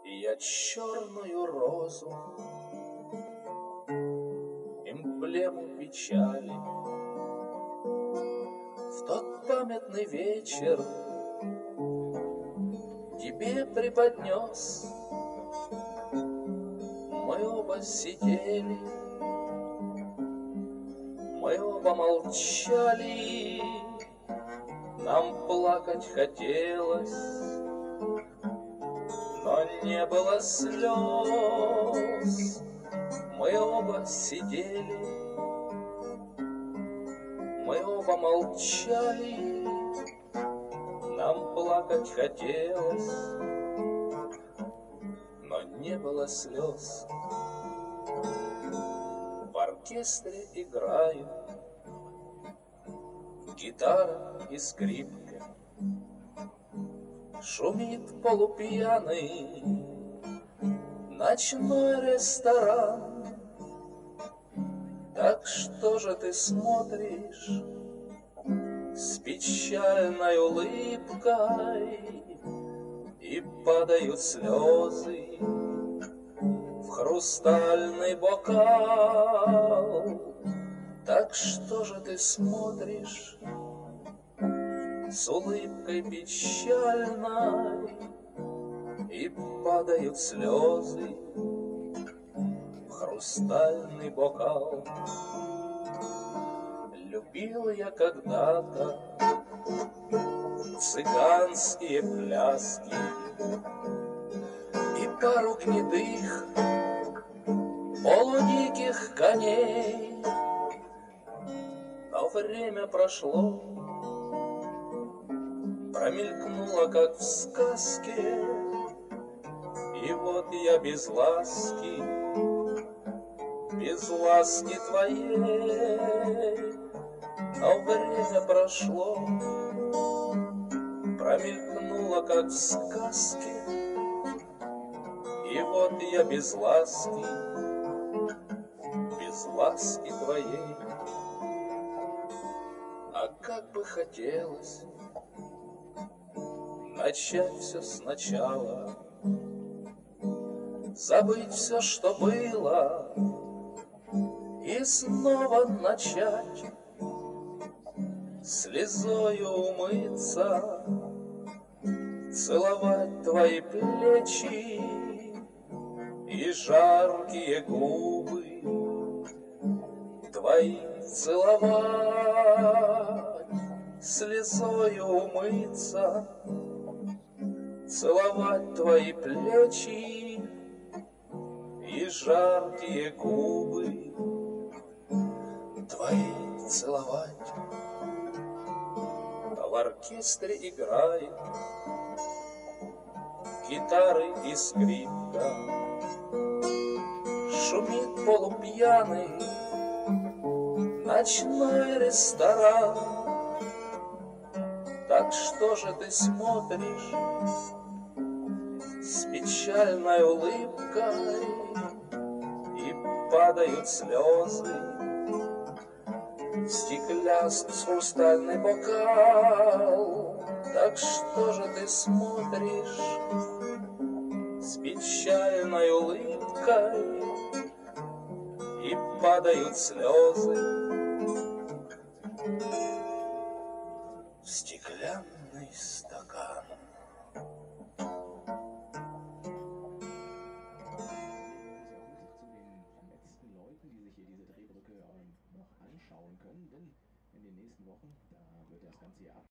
Я черную розу, эмблему печали, в тот памятный вечер тебе преподнес. Мы оба сидели, мы оба молчали, нам плакать хотелось, но не было слез. Мы оба сидели, мы оба молчали, нам плакать хотелось, но не было слез. В оркестре играют гитара и скрипка, шумит полупьяный ночной ресторан. Так что же ты смотришь с печальной улыбкой, и падают слезы в хрустальный бокал? Так что же ты смотришь с улыбкой печальной, и падают слезы в хрустальный бокал? Любил я когда-то цыганские пляски и пару гнедых полудиких коней, но время прошло, промелькнуло, как в сказке, и вот я без ласки твоей. Но время прошло, промелькнуло, как в сказке, и вот я без ласки твоей. А как бы хотелось начать все сначала, забыть все, что было, и снова начать, слезою умыться, целовать твои плечи и жаркие губы твои целовать, слезою умыться, целовать твои плечи и жаркие губы твои целовать. А в оркестре играет гитары и скрипка, шумит полупьяный ночной ресторан. Так что же ты смотришь с печальной улыбкой, и падают слезы в стеклянный хрустальный бокал? Так что же ты смотришь с печальной улыбкой, и падают слезы в стеклянный стакан? Noch anschauen können, denn in den nächsten Wochen, da wird das ganze Jahr